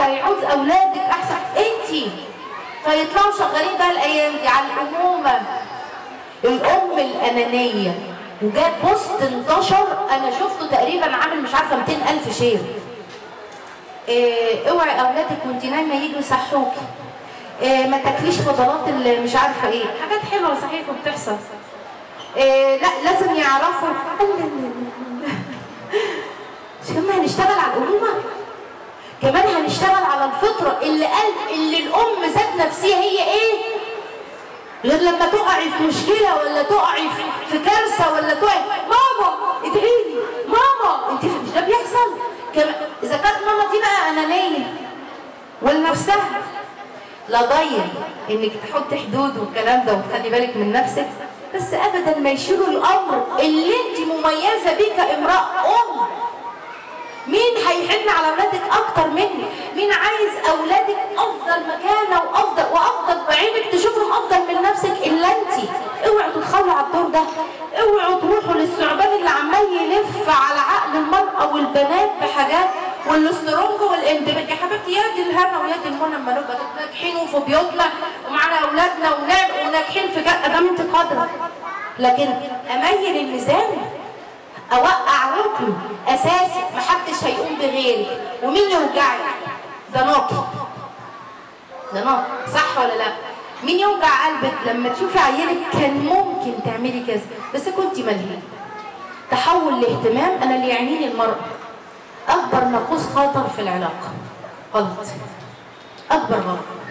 هيعوز اولادك احسن انتي، فيطلعوا شغالين بقى الايام دي على الامومه. الام الانانيه، وجاب بوست انتشر انا شفته تقريبا عامل مش عارفه 200,000 شير. اوعي اولادك وانت نايمه يجوا يصحوكي، ما تاكليش فضلات اللي مش عارفه ايه، حاجات حلوه صحيح وبتحصل. لا لازم يعرفوا. مش كمان هنشتغل على الامومه، كمان هنشتغل على الفطره اللي الام ذات نفسها هي ايه؟ غير لما تقعي في مشكله ولا تقعي في كارثه ولا تقعي ماما ادعيلي ماما، انت مش ده بيحصل؟ اذا كانت ماما دي بقى انانيه ولنفسها، لا ضيع انك تحط حدود والكلام ده وتخلي بالك من نفسك، بس ابدا ما يشيلوا الامر اللي انت مميزه بيه كامراه ام. مين هيحن على اولادك اكتر منك؟ مين عايز اولادك افضل مكانه وافضل بعينك تشوفهم افضل من نفسك الا انت؟ اوعوا تدخلوا على الدور ده، اوعوا تروحوا للثعبان اللي عمال يلف على عقل المراه والبنات بحاجات والاسترونج والاندماج. يا حبيبتي يا دي الهنا ويا دي المنى اما نبقى ناجحين وفي بيوتنا ومعانا اولادنا وناجحين في ادام انت قادره، لكن اميل الميزان، اوقع ركن اساسي محدش هيقوم بغيري، ومين يوجعك؟ ده ناقي، ده ناقي، صح ولا لا؟ مين يوجع قلبك لما تشوفي عيالك كان ممكن تعملي كذا بس كنتي ملهيه؟ تحول الاهتمام. انا اللي يعنيني المرأة اكبر ناقوس خطر في العلاقه، غلط، اكبر غلط.